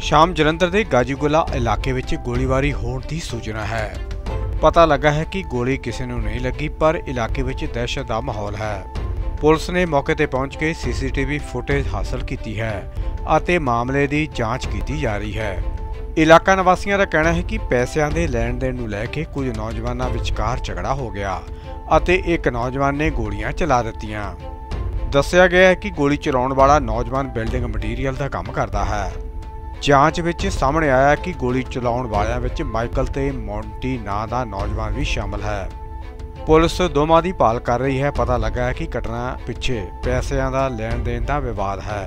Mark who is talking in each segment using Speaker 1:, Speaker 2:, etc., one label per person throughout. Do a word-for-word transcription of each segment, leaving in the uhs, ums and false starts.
Speaker 1: शाम जलंधर के गाजीगुला इलाके में गोलीबारी होने की सूचना है। पता लगा है कि गोली किसी को नहीं लगी, पर इलाके में दहशत का माहौल है। पुलिस ने मौके पर पहुंच के सीसीटीवी फुटेज हासिल की है और मामले की जांच की जा रही है। इलाका निवासियों का कहना है कि पैसों के लैन देन को लैके कुछ नौजवानों विचकार झगड़ा हो गया और एक नौजवान ने गोलियां चला दित्तियां। दस्सिया गया है कि गोली चलाने वाला नौजवान बिल्डिंग मटीरियल का काम करता है। जांच विच सामने आया कि गोली चलाने वालों विच माइकल ते मोंटी नां दा नौजवान भी शामिल है। पुलिस दोवां दी भाल कर रही है। पता लगा है कि घटना पिछे पैसों का लैन देन का विवाद है।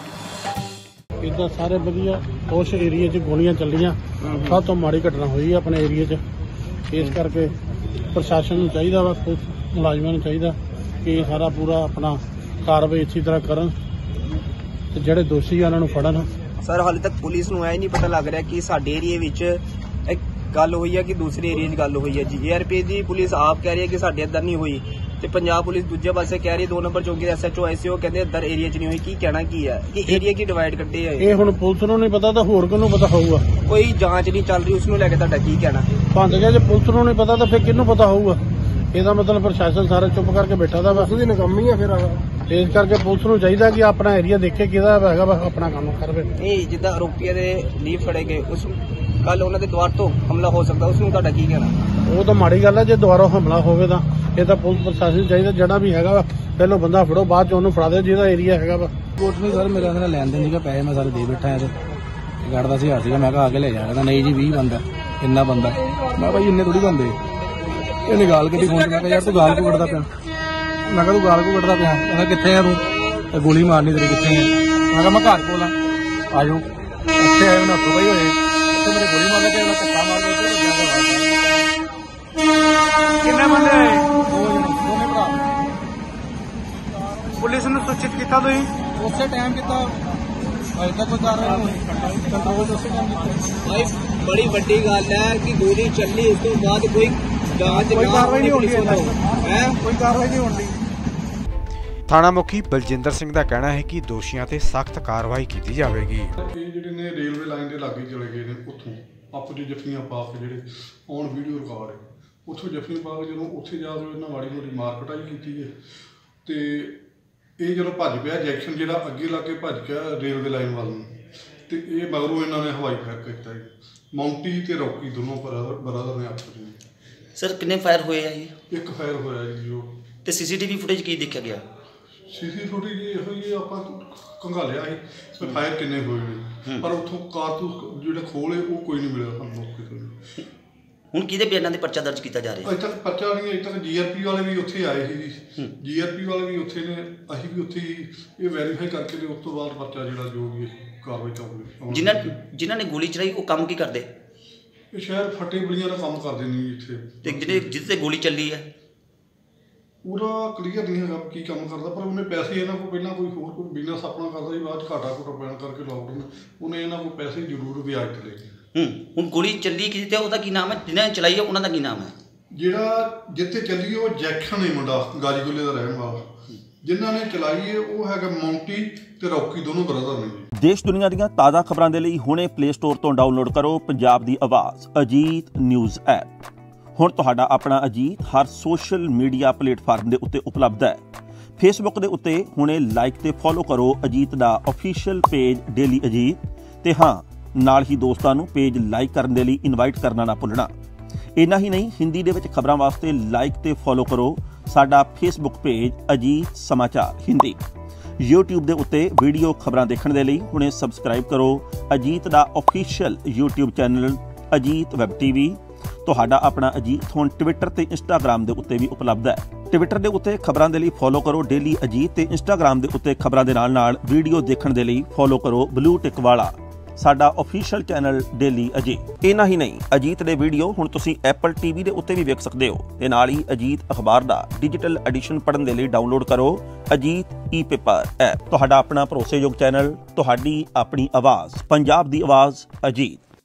Speaker 2: इदा सारे वधिया उस एरिए च गोलियां चलियां, सब तो माड़ी घटना हुई है अपने एरिए च। इस करके प्रशासन नूं चाहिदा वा, मुलाजमां नूं चाहिदा कि सारा पूरा अपना कार्रवाई अच्छी तरह करन ते जिहड़े दोषी आ उन्हां नूं फड़न।
Speaker 3: सर हाले तक पुलिस नूं ऐ नहीं पता लग रहा कि साडे एरिए विच एक गल हुई है कि दूसरे एरिए च गल हुई है। जी आर पी दी पुलिस आप कह रही है कि साडे इधर नहीं हुई, ते पंजाब पुलिस दूजे पासे कह रही दो नंबर चौकी एस एच ओ आई सी ओ कहते इधर एरिया च नहीं हुई। की कहना की है कि एरिया की डिवाइड कट्टे है? ये
Speaker 2: हुण पुलिस नूं नहीं पता, तो होर किहनूं पता होऊगा?
Speaker 3: कोई जांच नहीं चल रही, उसनूं लैके तुहाडा की कहना?
Speaker 2: भंग गया जे पुलिस नूं नहीं पता तो फिर किहनूं पता होऊगा? ਇਹਦਾ मतलब प्रशासन सारा चुप करके बैठा था। बस ਉਹਦੀ ਨਕਮੀ ਆ ਫਿਰ ਇਸ ਕਰਕੇ ਪੁਲਿਸ ਨੂੰ ਚਾਹੀਦਾ ਕਿ ਆਪਣਾ ਏਰੀਆ ਦੇਖੇ ਕਿਹਦਾ ਹੈਗਾ ਵਾ, ਆਪਣਾ ਕੰਮ ਕਰਵੇ। ਇਹ
Speaker 3: ਜਿੱਦਾਂ ਆਰੋਪੀਆਂ ਦੇ ਲੀਵ ਫੜੇ ਗਏ, ਉਸ ਕੱਲ ਉਹਨਾਂ ਦੇ ਦੁਆਰ ਤੋਂ ਹਮਲਾ ਹੋ ਸਕਦਾ, ਉਸ ਨੂੰ ਤੁਹਾਡਾ ਕੀ ਕਹਿਣਾ? ਉਹ
Speaker 2: ਤਾਂ ਮਾੜੀ ਗੱਲ ਹੈ, ਜੇ ਦੁਬਾਰਾ ਹਮਲਾ ਹੋਵੇ ਤਾਂ ਇਹ ਤਾਂ ਪੁਲਿਸ ਪ੍ਰਸ਼ਾਸਨ ਚਾਹੀਦਾ ਜਿਹੜਾ ਵੀ ਹੈਗਾ ਵਾ ਪਹਿਲਾਂ ਬੰਦਾ ਫੜੋ, ਬਾਅਦ ਚ ਉਹਨੂੰ ਫੜਾ ਦਿਓ ਜਿਹਦਾ ਏਰੀਆ ਹੈਗਾ ਵਾ।
Speaker 4: ਕੋਟ ਨਹੀਂ ਸਰ, ਮੇਰੇ ਨਾਲ ਲੈਣ ਦੇਣ ਸੀਗਾ, ਪੈਸੇ ਮੈਂ ਸਾਰੇ ਦੇ ਬੈਠਾ ਇਹਦੇ ਗਾੜ ਦਾ ਹਜ਼ਾਰ ਸੀਗਾ, ਮੈਂ ਕਿਹਾ ਆ ਕੇ ਲੈ ਜਾ। ਕਹਿੰਦਾ ਨਹੀਂ ਜੀ ਵੀਹ ਬੰਦਾ, ਇੰਨਾ ਬੰਦਾ। ਮੈਂ ਭਾਈ ਇੰਨੇ ਥੋੜੀ ਬੰਦੇ। ਇਹਨੇ ਗਾਲ ਕੱਢੀ ਫੋਨ ਤੇ, ਮੈਂ ਕਿਹਾ ਯਾਰ ਤੂੰ ਗਾਲ ਕਿਉਂ ਕੱਢਦਾ ਪਿਆ? ਮੈਂ ਕਿਹਾ ਤੂੰ ਗਾਲ ਕਿਉਂ ਕੱਢਦਾ ਪਿਆ? ਕਹਿੰਦਾ ਕਿੱਥੇ ਆ ਤੂੰ? ਗੋਲੀ ਮਾਰਨੀ ਤੇਰੀ ਕਿੱਥੇ ਆ? ਮੈਂ ਕਿਹਾ ਮੈਂ ਘਰ ਕੋਲ ਆ, ਆ ਜਾਓ। ਇੱਥੇ ਆਏ ਉਹਨਾਂ ਤੋਂ ਬਈ ਹੋਏ ਤੇ ਮੇਰੇ ਗੋਲੀ ਮਾਰ ਕੇ ਉਹਨਾਂ ਧੱਕਾ ਮਾਰ ਕੇ ਉੱਥੇ ਗਿਆ।
Speaker 2: ਕਿੰਨੇ ਬੰਦੇ ਆਏ?
Speaker 4: ਦੋ ਜਣੇ, ਦੋਵੇਂ ਭਰਾ।
Speaker 2: ਪੁਲਿਸ ਨੂੰ ਸੂਚਿਤ ਕੀਤਾ ਤੁਸੀਂ?
Speaker 4: ਉਸੇ ਟਾਈਮ ਕੀਤਾ, ਅਜੇ ਤੱਕ ਕੋਈ ਕਾਰਵਾਈ ਨਹੀਂ ਹੋਈ। ਕੰਟਰੋਲ ਉਸੇ ਟਾਈਮ ਕੀਤਾ।
Speaker 3: ਭਾਈ ਬੜੀ ਵੱਡੀ ਗੱਲ ਹੈ ਕਿ ਗੋਲੀ ਚੱਲੀ, ਉਸ ਤੋਂ ਬਾਅਦ ਕੋਈ ਜਾਂਚ
Speaker 2: ਕੋਈ ਕਾਰਵਾਈ ਨਹੀਂ ਹੋਣੀ
Speaker 3: ਹੈ, ਕੋਈ ਕਾਰਵਾਈ ਨਹੀਂ ਹੋਣੀ।
Speaker 1: थाणा मुखी बलजिंदर सिंह का कहना है कि दोषियों से सख्त कार्रवाई की जाएगी।
Speaker 5: ये जिहड़े ने रेलवे लाइन के लागे चले गए हैं, उत्थों आपस जफियां पा के जिहड़े ऑन वीडियो रिकॉर्ड है, उत्थों जफियां पा के जो उत्थे जाके इन्हां माड़ी मोटी मार कटाई की है। तो ये जो भज पिया जैक्शन जिहड़ा अगे ला के भज गया रेलवे लाइन वाल नूं, ते ये मगरों इन्होंने हवाई फायर किया। माउंटी ते रॉकी दोनों ब्रदर ब्रदर ने आपस में।
Speaker 6: सर कितने फायर हुए हैं?
Speaker 5: एक फायर होया जी। जो
Speaker 6: ते सीसीटीवी फुटेज की देखा गया?
Speaker 5: सीसी फुटेज ये ये ਆਪਾਂ ਕੰਗਾਲਿਆ ਸੀ ਫਾਇਰ ਕਿੰਨੇ ਹੋਏ ਨੇ, ਪਰ ਉੱਥੋਂ ਕਾਰਤੂਸ ਜਿਹੜੇ ਖੋਲੇ ਉਹ ਕੋਈ ਨਹੀਂ ਮਿਲਿਆ ਸਾਨੂੰ ਮੌਕੇ ਤੇ।
Speaker 6: ਹੁਣ ਕਿਹਦੇ ਬਿਆਨਾਂ ਤੇ ਪਰਚਾ ਦਰਜ ਕੀਤਾ ਜਾ ਰਿਹਾ?
Speaker 5: ਅਜੇ ਤੱਕ ਪਰਚਾ ਨਹੀਂ, ਅਜੇ ਤੱਕ ਜੀਆਰਪੀ ਵਾਲੇ ਵੀ ਉੱਥੇ ਆਏ ਸੀ ਜੀ, ਜੀਆਰਪੀ ਵਾਲੇ ਵੀ ਉੱਥੇ ਨੇ, ਅਸੀਂ ਵੀ ਉੱਥੇ ਇਹ ਵੈਰੀਫਾਈ ਕਰਕੇ ਤੇ ਉਸ ਤੋਂ ਬਾਅਦ ਪਰਚਾ ਜਿਹੜਾ ਜੋ ਵੀ ਕਾਰਵਾਈ ਚਾਹੂਗੇ। ਜਿਨ੍ਹਾਂ
Speaker 6: ਜਿਨ੍ਹਾਂ ਨੇ ਗੋਲੀ ਚਲਾਈ ਉਹ ਕੰਮ ਕੀ ਕਰਦੇ?
Speaker 5: ਇਹ ਸ਼ਹਿਰ ਫੱਟੇ ਬਲੀਆਂ ਦਾ ਕੰਮ ਕਰਦੇ ਨੇ ਇੱਥੇ।
Speaker 6: ਤੇ ਜਿਹੜੇ ਜਿਸ ਤੇ ਗੋਲੀ ਚੱਲੀ ਹੈ
Speaker 5: ਪੂਰਾ ਕਲੀਅਰ ਨਹੀਂ ਹੈਗਾ ਕੀ ਕੰਮ ਕਰਦਾ, ਪਰ ਉਹਨੇ ਪੈਸੇ ਇਹਨਾਂ ਕੋਲ ਪਹਿਲਾਂ ਕੋਈ ਹੋਰ ਕੋਈ ਬਿਜ਼ਨਸ ਆਪਣਾ ਕਰਦਾ ਸੀ, ਬਾਅਦ ਘਾਟਾ ਘੁਟਾ ਪੈਣ ਕਰਕੇ ਲਾਕਡਾਊਨ ਉਹਨੇ ਇਹਨਾਂ ਕੋਲ ਪੈਸੇ ਜ਼ਰੂਰ ਵਿਆਜ ਤੇ ਲਏ।
Speaker 6: ਹੂੰ ਹੁਣ ਗੋਲੀ ਚੱਲੀ ਕਿਸੇ ਤੇ, ਉਹਦਾ ਕੀ ਨਾਮ ਹੈ? ਜਿਹਨਾਂ ਨੇ ਚਲਾਈ ਹੈ ਉਹਨਾਂ ਦਾ ਕੀ ਨਾਮ ਹੈ?
Speaker 5: ਜਿਹੜਾ ਜਿੱਥੇ ਚੱਲੀ ਉਹ ਜੈਕਸ਼ਨ ਹੈ ਮੁੰਡਾ, ਗਾਜੀਗੁਲੇ ਦਾ ਰਹਿਣ ਵਾਲਾ। ਜਿਨ੍ਹਾਂ ਨੇ ਚਲਾਈ ਹੈ ਉਹ ਹੈਗਾ ਮੌਂਟੀ ਤੇ ਰੌਕੀ, ਦੋਨੋਂ ਬ੍ਰਦਰ ਨੇ।
Speaker 7: ਦੇਸ਼ ਦੁਨੀਆ ਦੀਆਂ ਤਾਜ਼ਾ ਖਬਰਾਂ ਦੇ ਲਈ ਹੁਣੇ ਪਲੇ ਸਟੋਰ ਤੋਂ ਡਾਊਨਲੋਡ ਕਰੋ ਪੰਜਾਬ ਦੀ ਆਵਾਜ਼ ਅਜੀਤ ਨਿਊਜ਼ ਐਪ। ਹੁਣ ਤੁਹਾਡਾ ਆਪਣਾ ਅਜੀਤ ਹਰ ਸੋਸ਼ਲ ਮੀਡੀਆ ਪਲੇਟਫਾਰਮ ਦੇ ਉੱਤੇ ਉਪਲਬਧ ਹੈ। ਫੇਸਬੁੱਕ ਦੇ ਉੱਤੇ ਹੁਣੇ ਲਾਈਕ ਤੇ ਫੋਲੋ ਕਰੋ ਅਜੀਤ ਦਾ ਅਫੀਸ਼ੀਅਲ ਪੇਜ ਡੇਲੀ ਅਜੀਤ, ਤੇ ਹਾਂ ਨਾਲ ਹੀ ਦੋਸਤਾਂ ਨੂੰ ਪੇਜ ਲਾਈਕ ਕਰਨ ਦੇ ਲਈ ਇਨਵਾਈਟ ਕਰਨਾ ਨਾ ਭੁੱਲਣਾ। ਇੰਨਾ ਹੀ ਨਹੀਂ, ਹਿੰਦੀ ਦੇ ਵਿੱਚ ਖਬਰਾਂ ਵਾਸਤੇ ਲਾਈਕ ਤੇ ਫੋਲੋ ਕਰੋ ਸਾਡਾ ਫੇਸਬੁੱਕ ਪੇਜ ਅਜੀਤ ਸਮਾਚਾਰ ਹਿੰਦੀ। YouTube ਦੇ ਉੱਤੇ ਵੀਡੀਓ ਖਬਰਾਂ ਦੇਖਣ ਦੇ ਲਈ ਹੁਣੇ ਸਬਸਕ੍ਰਾਈਬ ਕਰੋ ਅਜੀਤ ਦਾ official YouTube channel Ajit web TV. ਤੁਹਾਡਾ ਆਪਣਾ ਅਜੀਤ ਹੁਣ ਟਵਿੱਟਰ ਤੇ ਇੰਸਟਾਗ੍ਰਾਮ ਦੇ ਉੱਤੇ ਵੀ ਉਪਲਬਧ ਹੈ। ਟਵਿੱਟਰ ਦੇ ਉੱਤੇ ਖਬਰਾਂ ਦੇ ਲਈ ਫੋਲੋ ਕਰੋ ਡੇਲੀ ਅਜੀਤ, ਤੇ ਇੰਸਟਾਗ੍ਰਾਮ ਦੇ ਉੱਤੇ ਖਬਰਾਂ ਦੇ ਨਾਲ ਨਾਲ ਵੀਡੀਓ ਦੇਖਣ ਦੇ ਲਈ ਫੋਲੋ ਕਰੋ ਬਲੂ ਟਿਕ ਵਾਲਾ ਸਾਡਾ ਅਫੀਸ਼ੀਅਲ ਚੈਨਲ ਡੇਲੀ ਅਜੀਤ। ਇਹਨਾਂ ਹੀ ਨਹੀਂ, ਅਜੀਤ ਦੇ ਵੀਡੀਓ ਹੁਣ ਤੁਸੀਂ ਐਪਲ ਟੀਵੀ ਦੇ ਉੱਤੇ ਵੀ ਵੇਖ ਸਕਦੇ ਹੋ, ਤੇ ਨਾਲ ਹੀ ਅਜੀਤ ਅਖਬਾਰ ਦਾ ਡਿਜੀਟਲ ਐਡੀਸ਼ਨ ਪੜ੍ਹਨ ਦੇ ਲਈ ਡਾਊਨਲੋਡ ਕਰੋ ਅਜੀਤ ਈ ਪੇਪਰ ਐਪ। ਤੁਹਾਡਾ ਆਪਣਾ ਭਰੋਸੇਯੋਗ ਚੈਨਲ, ਤੁਹਾਡੀ ਆਪਣੀ ਆਵਾਜ਼, ਪੰਜਾਬ ਦੀ ਆਵਾਜ਼ ਅਜੀਤ।